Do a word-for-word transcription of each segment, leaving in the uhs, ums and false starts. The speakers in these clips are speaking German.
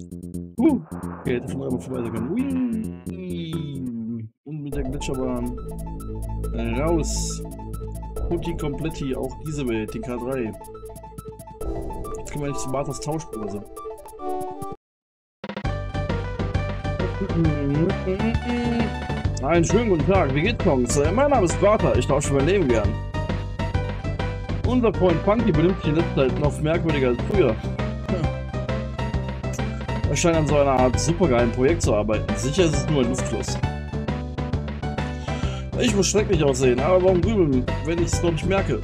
Uh, okay, hätte schon einmal vorbei sein können. Ui. Und mit der Gletscherbahn. Äh, raus. Tutti Kompletti, auch diese Welt, die K drei. Jetzt können wir nicht zu Marthas Tauschbörse. Einen schönen guten Tag, wie geht's uns? Mein Name ist Bartha, ich tausche mein Leben gern. Unser Freund Funky benimmt sich in letzter Zeit noch merkwürdiger als früher. Er scheint an so einer Art supergeilen Projekt zu arbeiten. Sicher ist es nur ein Luftschloss. Ich muss schrecklich aussehen, aber warum grübeln, wenn ich es noch nicht merke?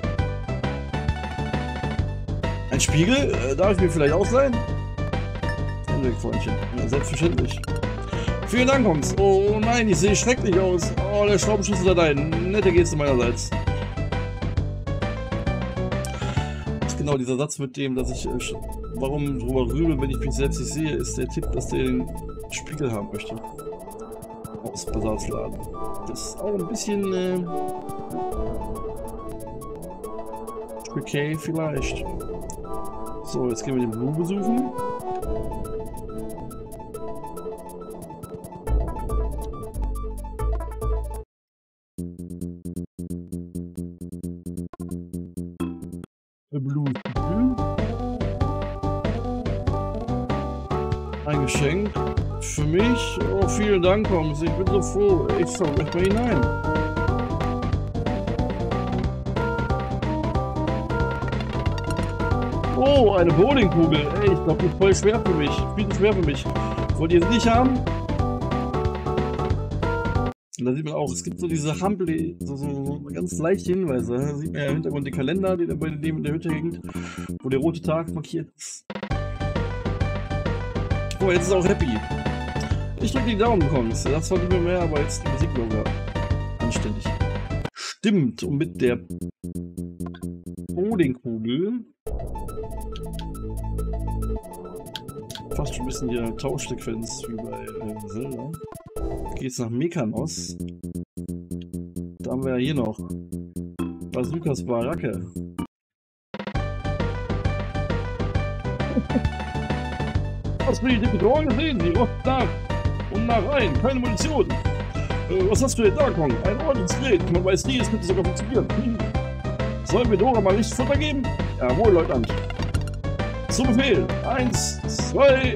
Ein Spiegel? Äh, darf ich mir vielleicht ausleihen? Hinweg, Freundchen. Ja, selbstverständlich. Vielen Dank, Honks. Oh nein, ich sehe schrecklich aus. Oh, der Schraubenschlüssel da rein. Nette Geste meinerseits. Das ist genau dieser Satz mit dem, dass ich... Äh, warum drüber rübel, wenn ich mich selbst nicht sehe, ist der Tipp, dass der den Spiegel haben möchte. Aus Basarsladen. Das ist auch ein bisschen... Äh, okay, vielleicht. So, jetzt gehen wir den Blue besuchen. Blue. Ein Geschenk für mich. Oh, vielen Dank, Holmes. Ich bin so froh. Ich schau mich mal hinein. Oh, eine Bowlingkugel. Ey, ich glaube, die ist voll schwer für mich. Viel zu schwer für mich. Wollt ihr es nicht haben? Und da sieht man auch, es gibt so diese Hampel, so, so, so ganz leichte Hinweise. Da sieht man ja im Hintergrund den Kalender, der bei dem in der Hütte hängt, wo der rote Tag markiert ist. Oh, jetzt ist er auch happy. Ich drücke die Daumen, Kongs. Das war nicht mehr mehr, aber jetzt die Musik locker. Anständig. Stimmt. Und mit der Bowlingkugel fast schon ein bisschen die Tauschsequenz wie bei äh, Zelda. Geht's nach Mekanos. Da haben wir ja hier noch Bazookas Baracke. Hast du die Bedrohung gesehen? Sie rocht nach und nach rein. Keine Munition. Äh, was hast du jetzt da, Kong? Ein Ordensgerät. Man weiß nie, es könnte sogar funktionieren. Hm. Sollen wir Dora mal nicht Futter geben? Jawohl, Leutnant. Zum Befehl. Eins, zwei.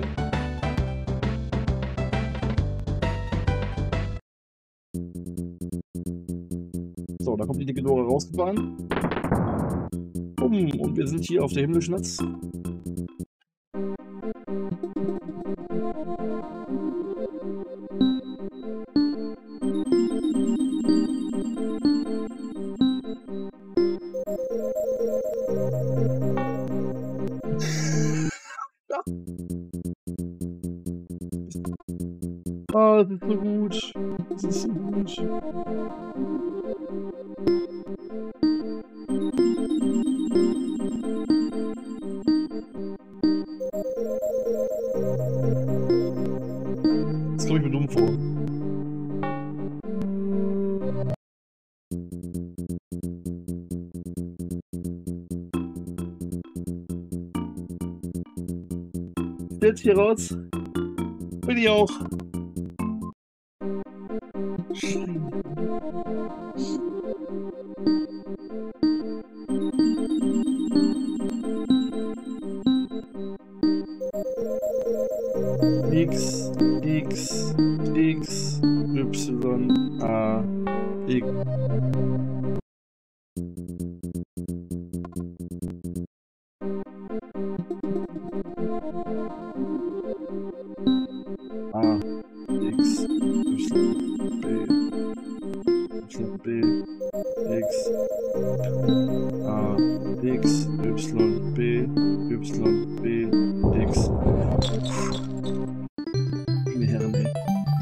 So, da kommt die dicke Dora rausgefahren. Um, und wir sind hier auf der Himmelschnatz. Oh, das ist so gut. Das ist so gut. Das komme ich mir dumm vor. Jetzt hier raus. Bin ich auch. X, X, X, Y, A, X. A, X, Y, B, Y, B, X, A, X, Y, B, Y, B, X. Meine Herren, ey.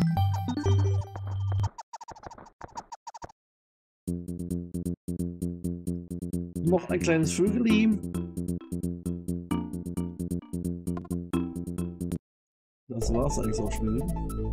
Noch ein kleines Vögeli. Das war's eigentlich auch schon.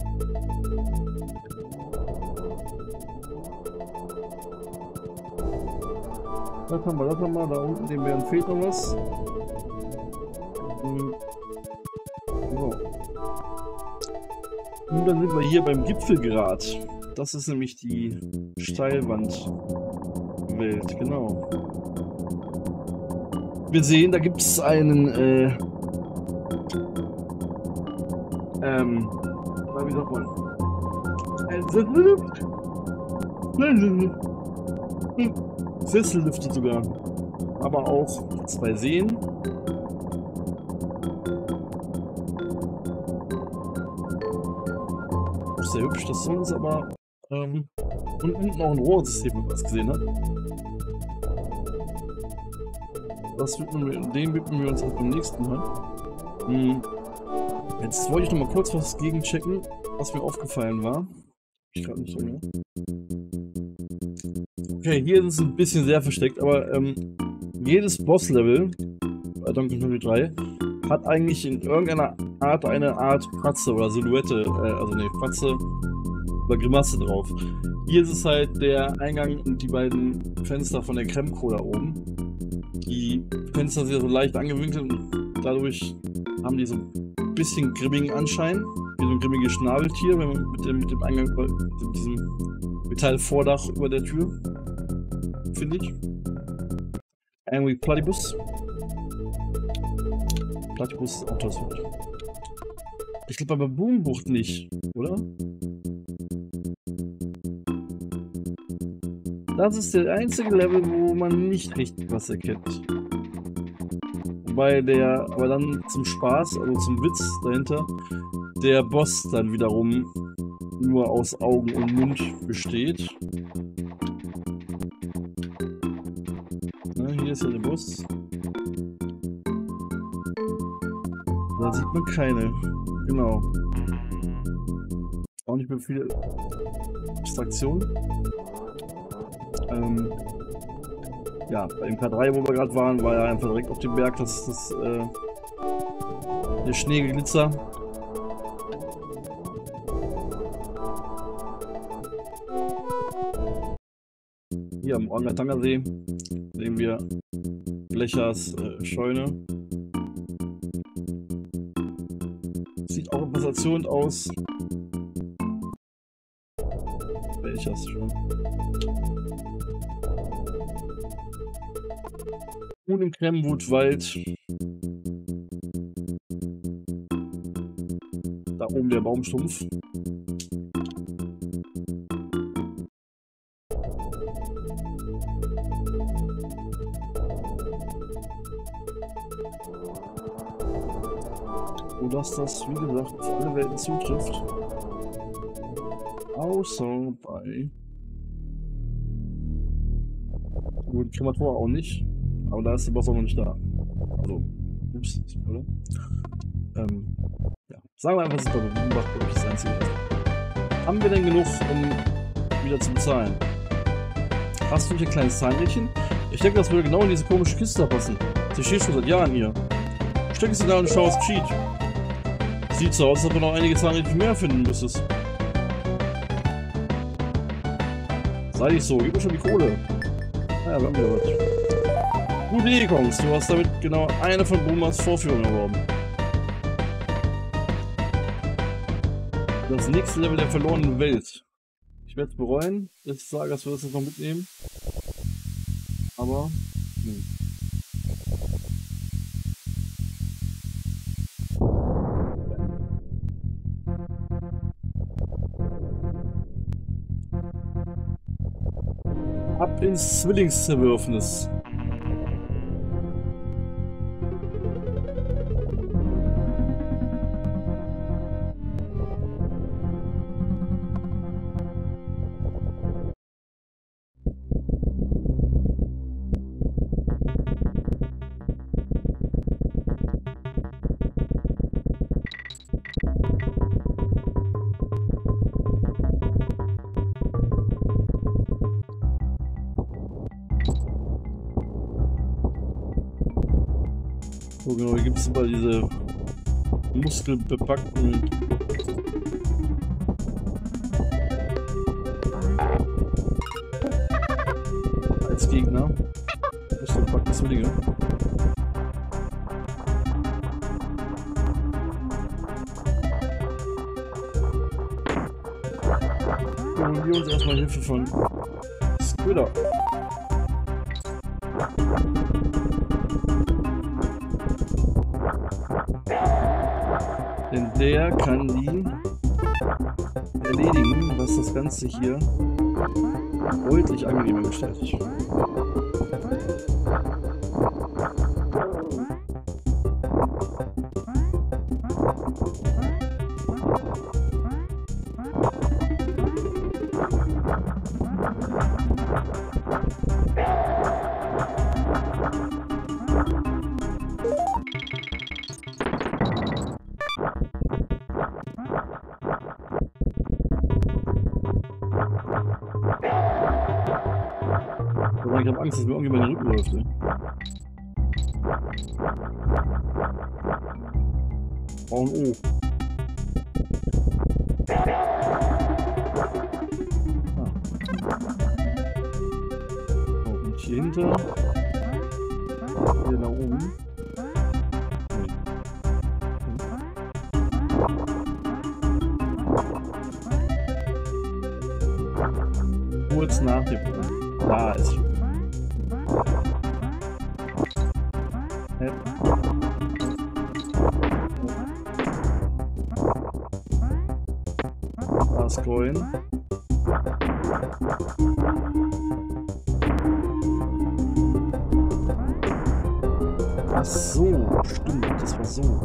Das haben wir, das haben wir. Da unten dem Bären fehlt noch was. Hm. So. Und dann sind wir hier beim Gipfelgrat. Das ist nämlich die Steilwandwelt, genau. Wir sehen, da gibt es einen, äh, ähm, wie sagt man? Ein Sessellift? Sessellifte sogar. Aber auch zwei Seen. Sehr hübsch, das soll uns aber ähm, und unten noch ein Rohrsystem, wenn man das gesehen hat. Das widmen wir, dem widmen wir uns erst beim nächsten Mal. Hm. Jetzt wollte ich noch mal kurz was gegenchecken, was mir aufgefallen war. Ich gerade nicht so mehr. Okay, hier ist es ein bisschen sehr versteckt, aber ähm, jedes Boss-Level bei Donkey Kong drei hat eigentlich in irgendeiner Art eine Art Fratze oder Silhouette, äh, also ne, Fratze oder Grimasse drauf. Hier ist es halt der Eingang und die beiden Fenster von der Creme-Cola oben. Die Fenster sind ja so leicht angewinkelt und dadurch haben die so ein bisschen grimmigen Anschein, wie so ein grimmiges Schnabeltier, wenn man mit dem, mit dem Eingang, mit diesem Metallvordach über der Tür, finde ich. Angry Platypus. Platypus ist auch das Wort. Ich glaube aber Boombucht nicht, oder? Das ist der einzige Level, wo man nicht richtig was erkennt. Wobei der, aber dann zum Spaß, also zum Witz dahinter, der Boss dann wiederum nur aus Augen und Mund besteht. Na, hier ist ja der Boss. Da sieht man keine. Genau. Auch nicht mehr viel Abstraktion. Ähm, ja, bei M K drei, wo wir gerade waren, war ja einfach direkt auf dem Berg das, das, äh, der Schneeglitzer. Hier am Orangatanga-See sehen wir Blechers äh, Scheune. Sieht auch etwas erzürnt aus. Welches schon? Und im Kremwoodwald. Da oben der Baumstumpf. So dass das, wie gesagt, auf alle Welten zutrifft. Außer bei. Gut, Kremator auch nicht. Aber da ist der Boss auch noch nicht da. Also, ups, oder? Ähm, ja. Sagen wir einfach, es ist bei Beobacht, glaube ich, das Einzige. Haben wir denn genug, um wieder zu bezahlen? Hast du nicht ein kleines Zahnrädchen? Ich denke, das würde genau in diese komische Kiste da passen. Sie steht schon seit Jahren hier. Steck es dir da und schau, was geschieht. Sieht so aus, als ob du noch einige Zahnrädchen mehr finden müsstest. Sei nicht so, gib mir schon die Kohle. Naja, wir haben ja was. Gute Idee, Kongs. Du hast damit genau eine von Boomers Vorführungen erworben. Das nächste Level der verlorenen Welt. Ich werde es bereuen, dass ich sage, dass wir das jetzt noch mitnehmen. Aber, hm. Ab ins Zwillingszerwürfnis. So genau, hier gibt es immer diese muskelbepackten als Gegner. Muskelbepackte Zwillinge. holen wir uns erstmal Hilfe von Squidder. Denn der kann die erledigen, was das Ganze hier deutlich angenehmer gestaltet. Ich habe Angst, dass mir irgendjemand den Rücken läuft. Ne? Oh und oh. Ah. So, und hier hinter. Hier nach oben. Nee. Kurz nach dem. Da ist schon. Coin. Ach so, stimmt, das war so.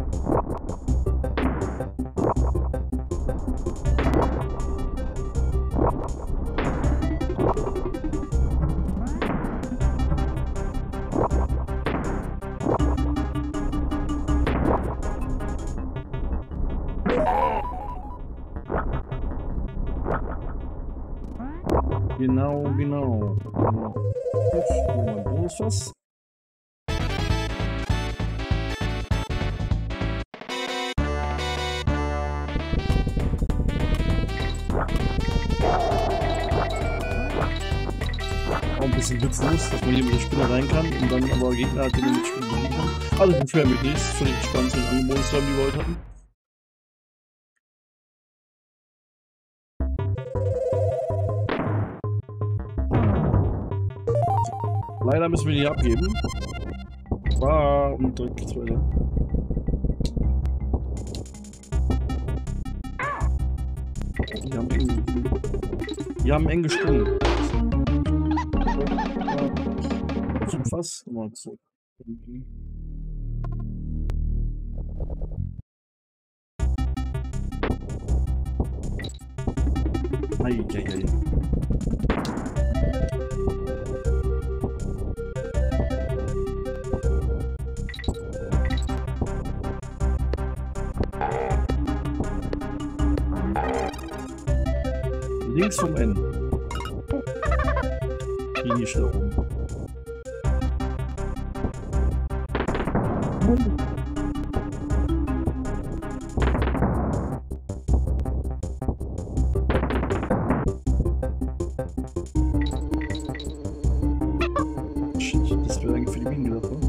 Genau, genau. Jetzt mal Bonusfass. Auch ein bisschen witzlos, dass man hier mit der Spinne rein kann und dann aber Gegner hat, die man mit Spinnen besiegen kann. Also ich beschwere mich nicht, das finde ich spannend, den anderen Bonus haben, die wir heute hatten. Leider müssen wir die abgeben. War und direkt geht's weiter. Die haben eng, die haben eng gesprungen. Zum Fass. Mal zurück. Eieiei. Links vom N. Die Nische da oben. Shit, das wäre eigentlich für die Bienen gedacht, ne?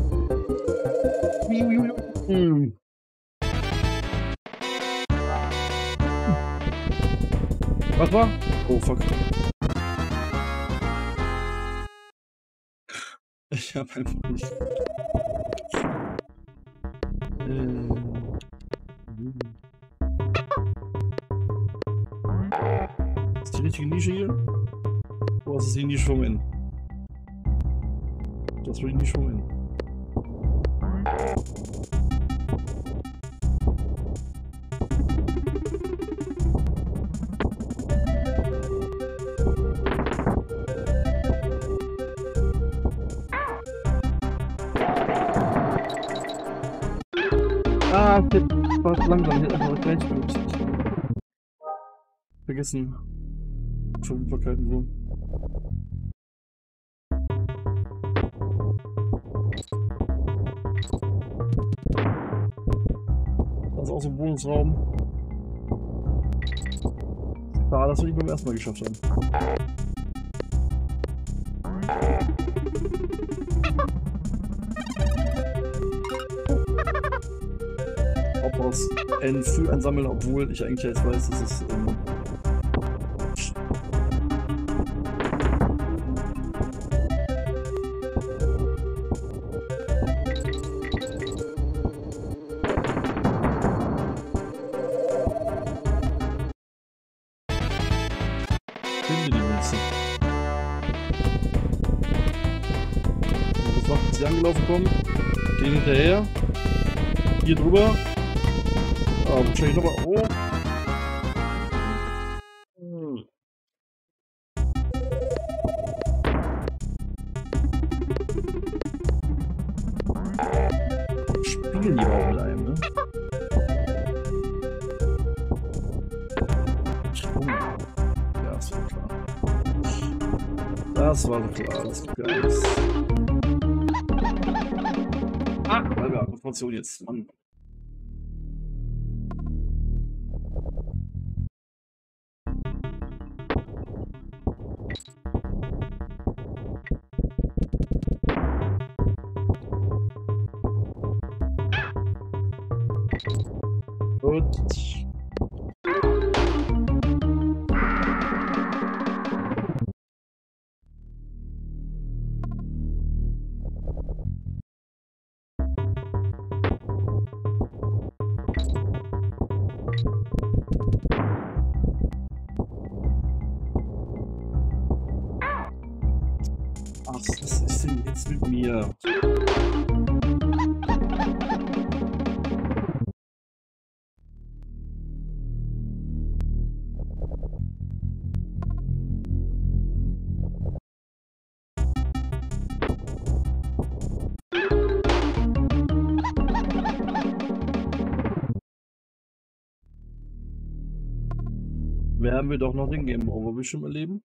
Hm. Was war? Oh fuck. Ich hab einfach nicht. Äh. Ist die richtige Nische hier? Oder ist es die Nische vom N? Das will ich nicht vom N. Ah, shit. Ich war langsam. Ich hätte einfach gleich benutzt. Vergessen. Verfügbarkeiten so. Das ist auch so ein Bonusraum. Da, das wir nicht beim ersten Mal geschafft haben. Ob aus N früh einsammeln, obwohl ich eigentlich jetzt weiß, dass es ähm, sie angelaufen kommen. Den hinterher. Hier drüber. Ah, wahrscheinlich nochmal. Oh. Hm. Spielen die auch mit einem, ne? Ja, das war klar. Das war doch klar, das gibt ja alles. Ach, Alter, Information jetzt, Mann. Gut. Ach, was ist denn jetzt mit mir? Werden wir doch noch den Game Over bestimmt erleben.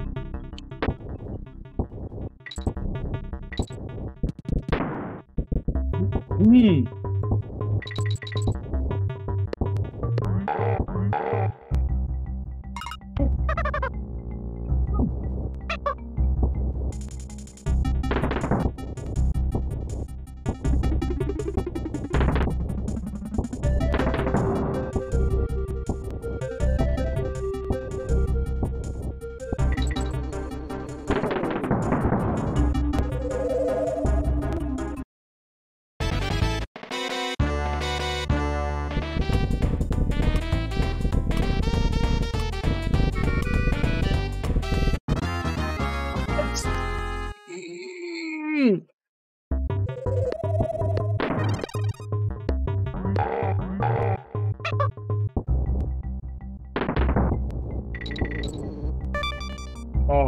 Hm. Oh.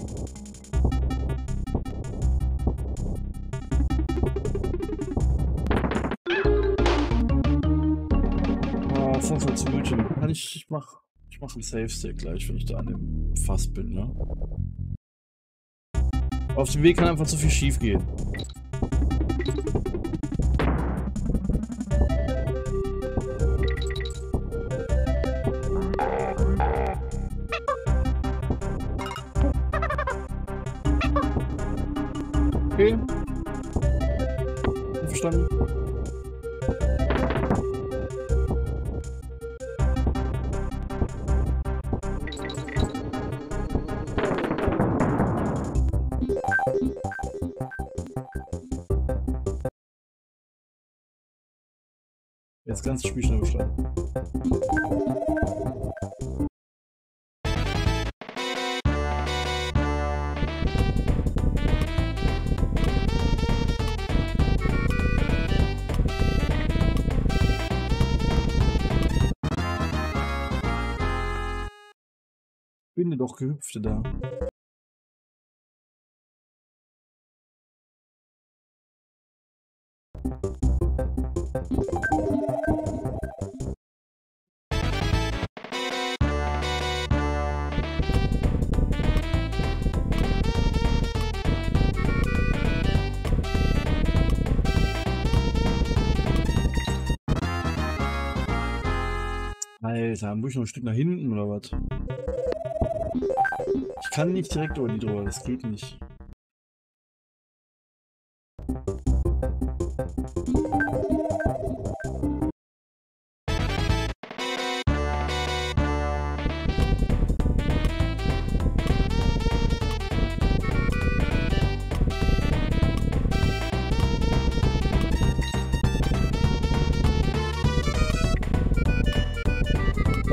Oh, fünfundvierzig Minuten. Kann ich, ich mach, ich mach einen Save-Stack gleich, wenn ich da an dem Fass bin, ne? Auf dem Weg kann einfach zu viel schief gehen. Okay. Verstanden. Jetzt ganz Spiel schnell verstanden. Bin doch Gehüpfte da. Alter, muss ich noch ein Stück nach hinten oder was? Ich kann nicht direkt über die drüber, das geht nicht.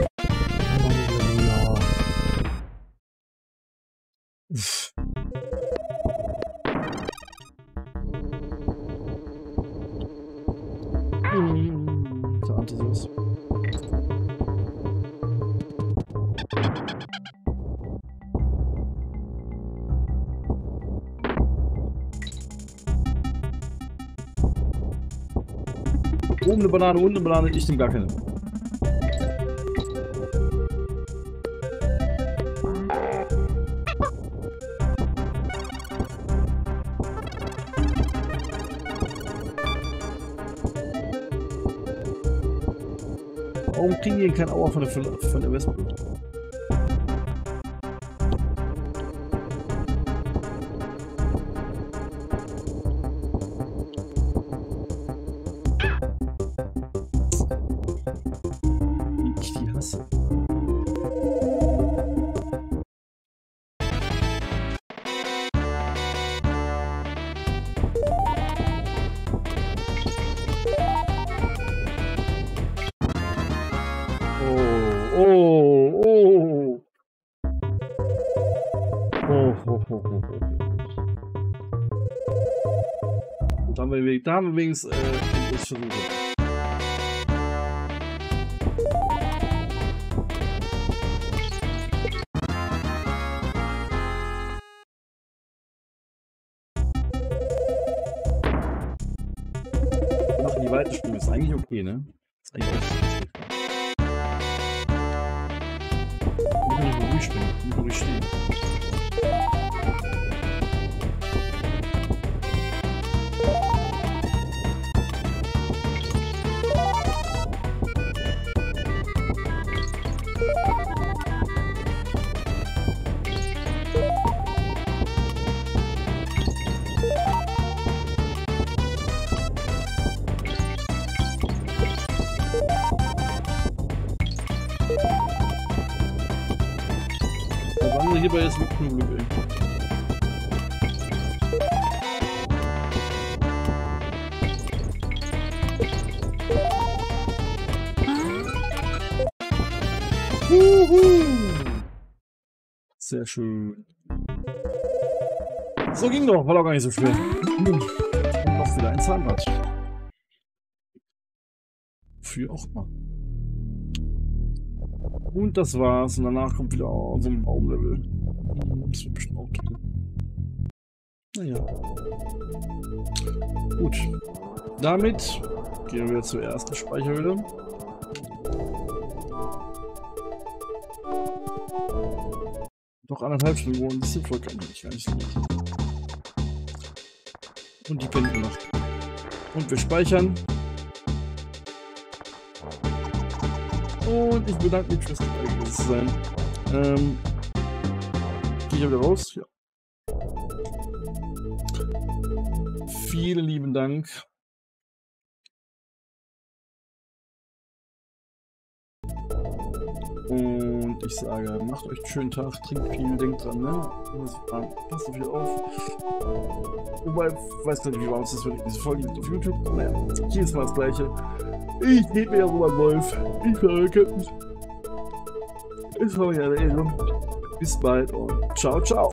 Halleluja. eine Banane und eine Banane, ich nehme gar keine. Warum kriegen die kein Auer von der, von der Wespe? Wie ich die hasse. Oh, oh. Oh, oh, oh, oh. Und da haben wir, da haben wir wenigstens äh, das versucht. Machen die Weiterspielen, ist eigentlich okay, ne? Ist eigentlich auch okay. Ich kann nicht mehr durchspringen, ich muss ruhig stehen. Hierbei ist wirklich ein Glück, ey. Uhu. Sehr schön. So ging doch, war doch gar nicht so schwer. Und noch wieder ein Zahnrad. Für auch mal. Und das war's. Und danach kommt wieder so ein Baumlevel. Das wird bestimmt auch gehen. Naja. Gut. Damit gehen wir zur ersten Speicherhöhle. Noch anderthalb Stunden, und das sinnvoll kann ich gar nicht so. Und die kennen wir noch. Und wir speichern. Und ich bedanke mich fürs dabei zu sein. Ähm, gehe ich wieder raus? Ja. Vielen lieben Dank. Und ich sage, macht euch einen schönen Tag, trinkt viel, denkt dran, ne? Passt auf euch auf. Wobei, ich weiß gar nicht, wie warm es ist, wenn ich diese Folge auf YouTube. Naja, hier ist mal das Gleiche. Ich gebe mir ja Robert Wolf. Ich sage, Captain. Es war mir eine Ehre. Bis bald und ciao, ciao.